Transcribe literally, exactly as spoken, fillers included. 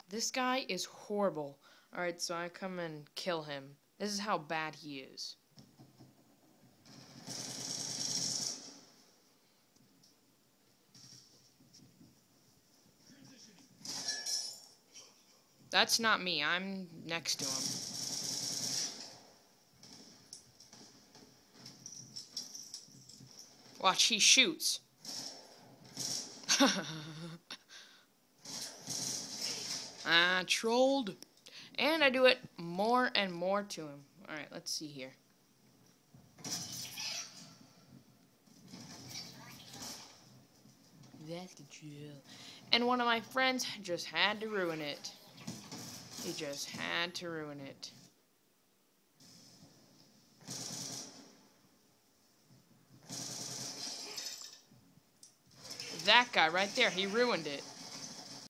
This guy is horrible. Alright, so I come and kill him. This is how bad he is. That's not me. I'm next to him. Watch, he shoots. Ah, trolled. And I do it more and more to him. Alright, let's see here. That's control. And one of my friends just had to ruin it. He just had to ruin it. That guy right there, he ruined it.